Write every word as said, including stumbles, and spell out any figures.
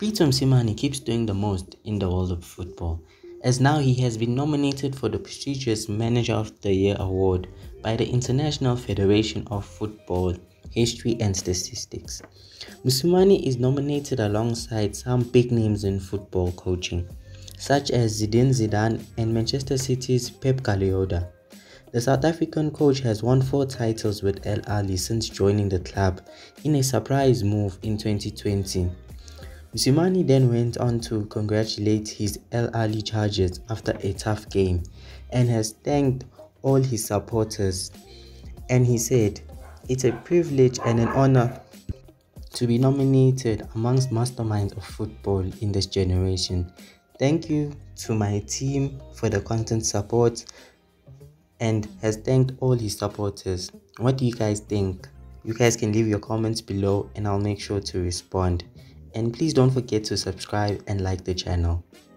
Peter Msimani keeps doing the most in the world of football, as now he has been nominated for the prestigious Manager of the Year award by the International Federation of Football History and Statistics. Msimani is nominated alongside some big names in football coaching, such as Zinedine Zidane and Manchester City's Pep Guardiola. The South African coach has won four titles with Al Ahly since joining the club in a surprise move in twenty twenty. Msimani then went on to congratulate his Al Ahly Chargers after a tough game and has thanked all his supporters. And he said, "It's a privilege and an honor to be nominated amongst masterminds of football in this generation. Thank you to my team for the constant support," and has thanked all his supporters. What do you guys think? You guys can leave your comments below and I'll make sure to respond. And please don't forget to subscribe and like the channel.